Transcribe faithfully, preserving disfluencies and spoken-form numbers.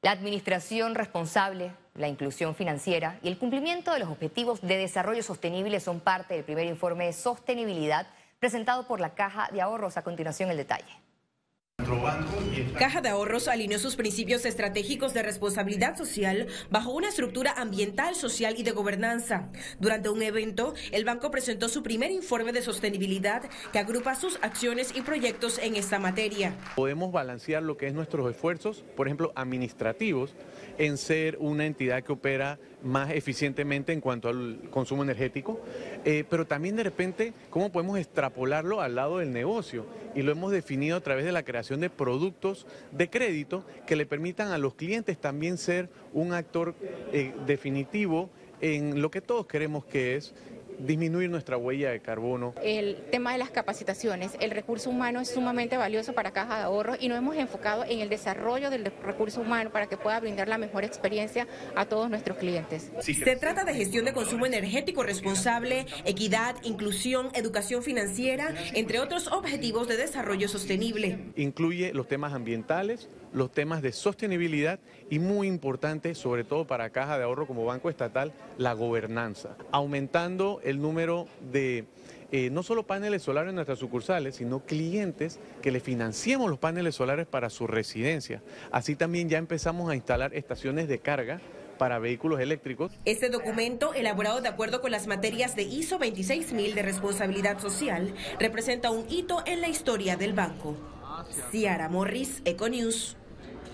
La administración responsable, la inclusión financiera y el cumplimiento de los objetivos de desarrollo sostenible son parte del primer informe de sostenibilidad presentado por la Caja de Ahorros. A continuación, el detalle. Caja de Ahorros alineó sus principios estratégicos de responsabilidad social bajo una estructura ambiental, social y de gobernanza. Durante un evento, el banco presentó su primer informe de sostenibilidad que agrupa sus acciones y proyectos en esta materia. Podemos balancear lo que es nuestros esfuerzos, por ejemplo, administrativos, en ser una entidad que opera más eficientemente en cuanto al consumo energético, eh, pero también de repente cómo podemos extrapolarlo al lado del negocio, y lo hemos definido a través de la creación de productos de crédito que le permitan a los clientes también ser un actor eh, definitivo en lo que todos queremos, que es disminuir nuestra huella de carbono. El tema de las capacitaciones, el recurso humano es sumamente valioso para Caja de Ahorros y nos hemos enfocado en el desarrollo del recurso humano para que pueda brindar la mejor experiencia a todos nuestros clientes. Se trata de gestión de consumo energético responsable, equidad, inclusión, educación financiera, entre otros objetivos de desarrollo sostenible. Incluye los temas ambientales, los temas de sostenibilidad y, muy importante, sobre todo para Caja de Ahorro como banco estatal, la gobernanza, aumentando el número de eh, no solo paneles solares en nuestras sucursales, sino clientes que le financiemos los paneles solares para su residencia. Así también ya empezamos a instalar estaciones de carga para vehículos eléctricos. Este documento, elaborado de acuerdo con las materias de I S O veintiséis mil de responsabilidad social, representa un hito en la historia del banco. Ciara Morris, Econews.